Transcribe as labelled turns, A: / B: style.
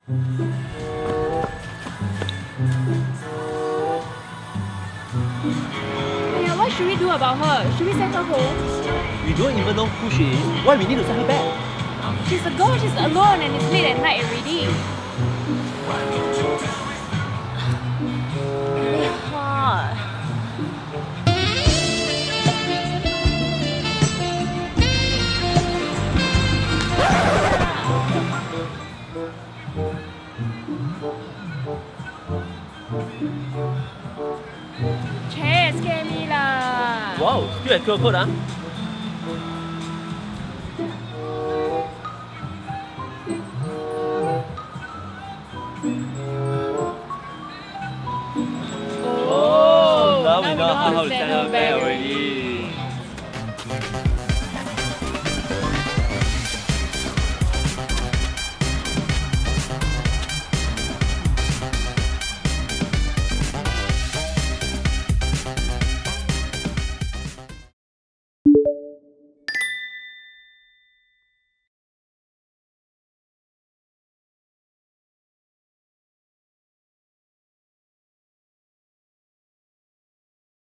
A: Yeah, what should we do about her? Should we send her home?
B: We don't even know who she is. Why we need to send her back?
A: She's a girl, she's alone and it's late at night already. Really hard. Che, scare me lah.
B: Wow, still at QR code, huh?
A: Oh,
B: now we know how to send